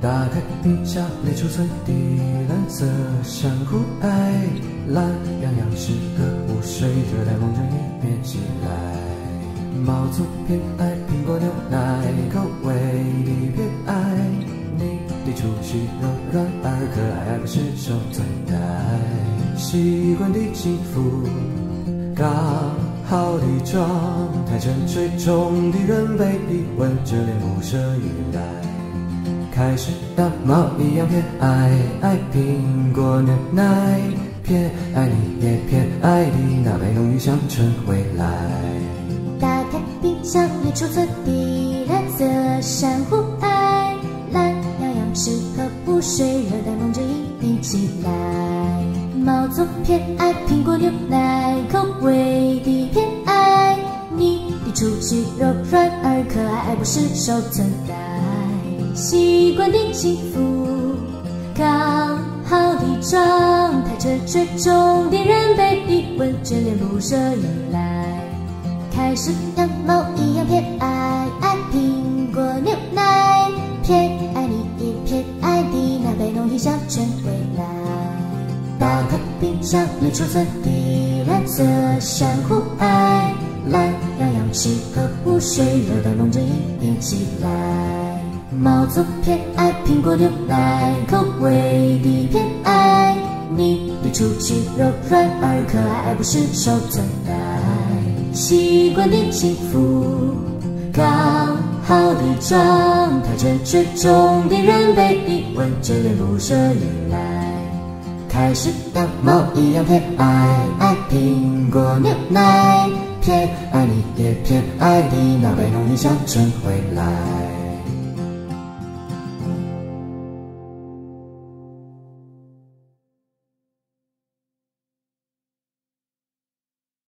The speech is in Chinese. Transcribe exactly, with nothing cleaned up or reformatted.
打开冰箱里储存的蓝色珊瑚海，懒洋洋适合午睡，热带梦中一变起来。毛族偏爱苹果牛奶，口味里偏爱你的触须柔软而可爱，爱不释手存在。习惯的幸福，刚好的状态，沉睡中的人被逼问着脸不舍与来。开始像猫一样偏爱爱苹果牛奶，偏爱你也偏爱你那杯浓郁香醇未来。 打开冰箱里储存的蓝色珊瑚海，懒洋洋适合午睡，热带梦着一变起来。毛族偏爱苹果牛奶，口味的偏爱你的触须柔软而可爱，爱不释手存在。习惯的幸福，刚好的状态，沉睡中的人被逼问眷恋不舍以来。开始像猫一样偏爱爱苹果牛奶，偏爱你也偏爱的那杯浓郁香醇未来。打开冰箱里储存的蓝色珊瑚海，懒洋洋适合午睡，热带梦着一变起来。毛族偏爱苹果牛奶，口味的偏爱你的触须柔软而可爱，爱不释手存在。习惯的幸福，刚好的状态，沉睡中的人被逼问着脸不舍以来。开始像猫一样偏爱爱苹果牛奶，偏爱你也偏爱的那杯浓郁香醇未来。